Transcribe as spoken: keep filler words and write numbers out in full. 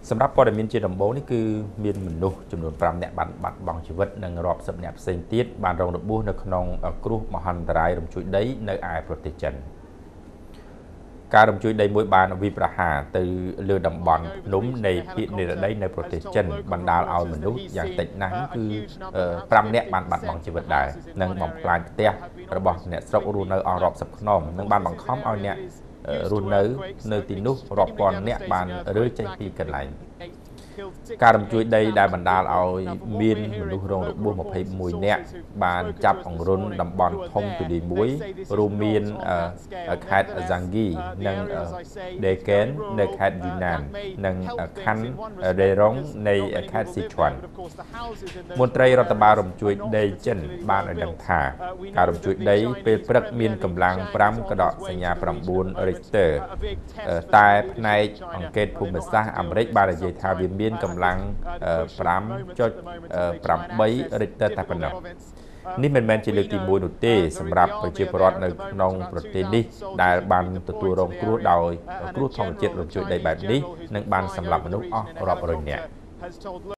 សម្រាប់ព័ត៌មានជាដំបូងនេះគឺមានមនុស្សចំនួនប្រាំនាក់បានបាត់បង់ជីវិតនិងរាប់សិបនាក់ផ្សេងទៀតបានរងរបួសនៅក្នុងគ្រោះមហន្តរាយរំជួយដីនៅឯប្រទេសចិនការរំជួយដីមួយបានវិប្រហាទៅលើតំបន់ភ្នំនៃភាគនិរដីនៅប្រទេសចិនបណ្ដាលឲ្យមនុស្សយ៉ាងតិចណាស់គឺប្រាំនាក់បានបាត់បង់ជីវិតដែរនិងបំផ្លាញផ្ទះរបស់អ្នកស្រុករស់នៅអស់រាប់សិបខ្នងនិងបានបង្ខំឲ្យអ្នករស់នៅនៅទីនោះរាប់ពាន់នាក់បានរើចេញពីកន្លែងការរំជួយដីដែលបណ្ដាលឲ្យមានមនុស្សរងរបួសម្ភៃមួយនាក់បានចាប់អង្រុនតំបន់ធំទូលាយមួយរួមមានខេត្តហ្សាំងហ្គីនិងដេកេននៅខេត្តយូណាននិងខណ្ឌរេរុងនៃខេត្តស៊ីឈ្វាន់មន្ត្រីរដ្ឋបាលរំជួយដីចិនបានឲ្យដឹងថាការរំជួយដីពេលព្រឹកមានកម្លាំងប្រាំក្តកសញ្ញាប្រាំបួន Richter តែផ្នែកអង្កេតភូមិសាស្ត្រអាមេរិកបាននិយាយថាវាមានមានកម្លាំង ប្រាំចុចប្រាំបី Richter តែប៉ុណ្ណោះនេះមិនមែនជាលើកទីមួយនោះទេសម្រាប់ប្រជាពលរដ្ឋនៅក្នុងប្រទេសនេះដែលបានទទួលរងគ្រោះដោយគ្រោះធម្មជាតិរំជួយដីបែបនេះនិងបានសម្លាប់មនុស្សអស់រាប់រយនាក់